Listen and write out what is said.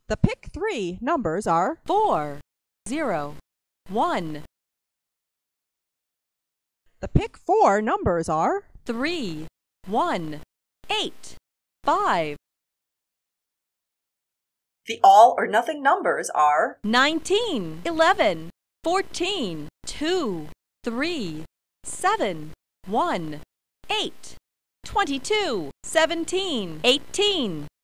The pick 3 numbers are 4, 0, 1. The pick 4 numbers are 3, 1, 8, 5. The all or nothing numbers are 19, 11, 14, 2, 3, 7, 1, 8, 22, 17, 18.